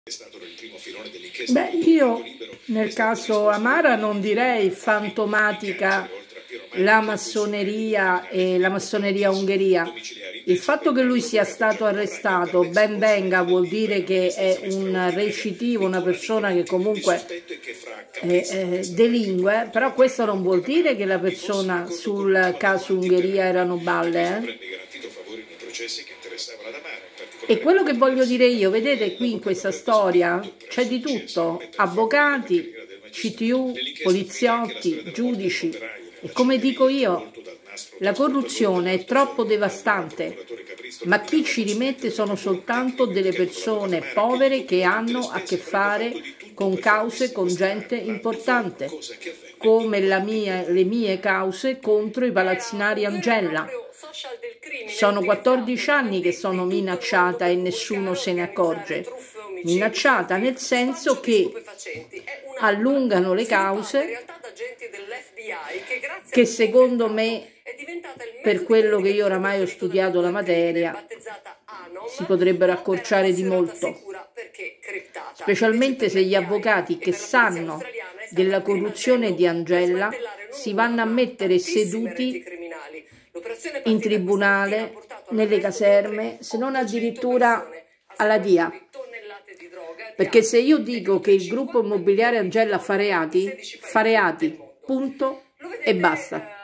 Beh, io nel caso Amara non direi fantomatica la massoneria e la massoneria Ungheria. Il fatto che lui sia stato arrestato, ben venga, vuol dire che è un recidivo, una persona che comunque delinque, però questo non vuol dire che la persona sul caso Ungheria erano balle. E quello che voglio dire io, vedete qui in questa storia c'è di tutto, avvocati, CTU, poliziotti, giudici, e come dico io, la corruzione è troppo devastante, ma chi ci rimette sono soltanto delle persone povere che hanno a che fare con cause, con gente importante, come le mie cause contro i palazzinari Angella. Sono 14 anni che sono minacciata e nessuno se ne accorge. Minacciata nel senso che allungano le cause che secondo me, per quello che io oramai ho studiato la materia, si potrebbero accorciare di molto, specialmente se gli avvocati che sanno della corruzione di Angella si vanno a mettere seduti in tribunale, nelle caserme, se non addirittura alla DIA. Perché se io dico che il gruppo immobiliare Angella fa reati, punto e basta.